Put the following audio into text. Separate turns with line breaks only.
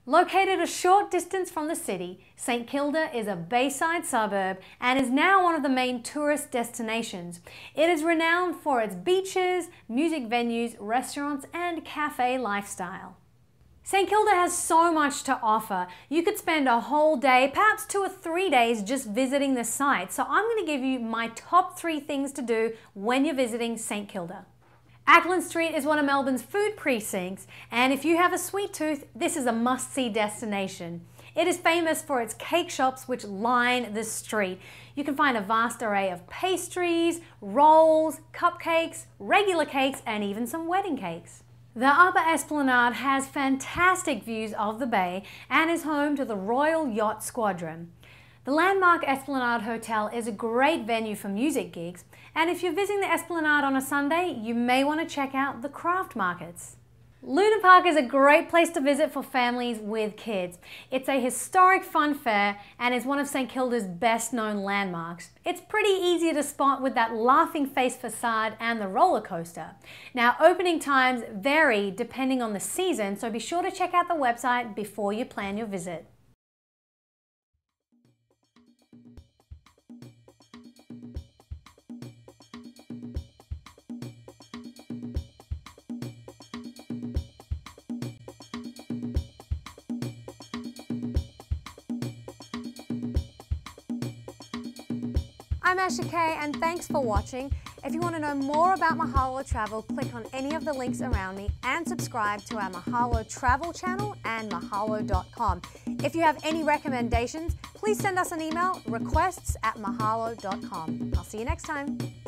Located a short distance from the city, St Kilda is a bayside suburb and is now one of the main tourist destinations. It is renowned for its beaches, music venues, restaurants and cafe lifestyle. St Kilda has so much to offer. You could spend a whole day, perhaps 2 or 3 days just visiting the site. So I'm going to give you my top 3 things to do when you're visiting St Kilda. Acland Street is one of Melbourne's food precincts, and if you have a sweet tooth, this is a must-see destination. It is famous for its cake shops which line the street. You can find a vast array of pastries, rolls, cupcakes, regular cakes, and even some wedding cakes. The Upper Esplanade has fantastic views of the bay and is home to the Royal Yacht Squadron. The landmark Esplanade Hotel is a great venue for music gigs, and if you're visiting the Esplanade on a Sunday, you may want to check out the craft markets. Luna Park is a great place to visit for families with kids. It's a historic fun fair and is one of St Kilda's best known landmarks. It's pretty easy to spot with that laughing face facade and the roller coaster. Now, opening times vary depending on the season, so be sure to check out the website before you plan your visit. I'm Asha Kay and thanks for watching. If you want to know more about Mahalo Travel, click on any of the links around me and subscribe to our Mahalo Travel channel and mahalo.com. If you have any recommendations, please send us an email, requests@mahalo.com. I'll see you next time.